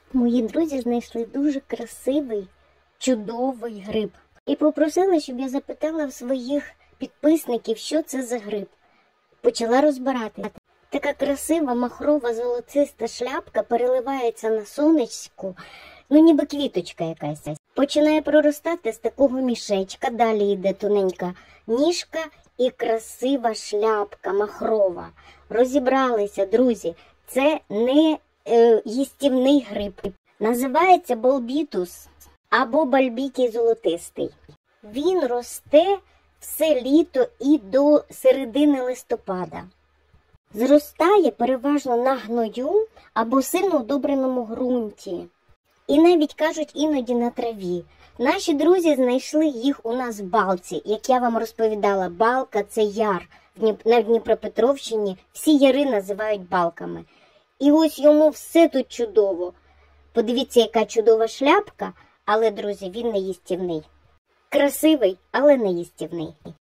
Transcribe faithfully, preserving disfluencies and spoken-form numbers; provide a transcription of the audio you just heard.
Мої друзі знайшли дуже красивий, чудовий гриб. І попросили, щоб я запитала в своїх підписників, що це за гриб. Почала розбирати. Така красива, махрова, золотиста шляпка переливається на сонечку, ну ніби квіточка якась. Починає проростати з такого мішечка, далі йде тоненька ніжка і красива шляпка махрова. Розібралися, друзі, це не е, їстівний гриб. Називається болбітус або бальбітій золотистий. Він росте все літо і до середини листопада. Зростає переважно на гною або сильно удобреному ґрунті. І навіть, кажуть, іноді на траві. Наші друзі знайшли їх у нас в Балці. Як я вам розповідала, Балка – це яр. На Дніпропетровщині всі яри називають балками. І ось йому все тут чудово. Подивіться, яка чудова шляпка, але, друзі, він не їстівний. Красивий, але не їстівний.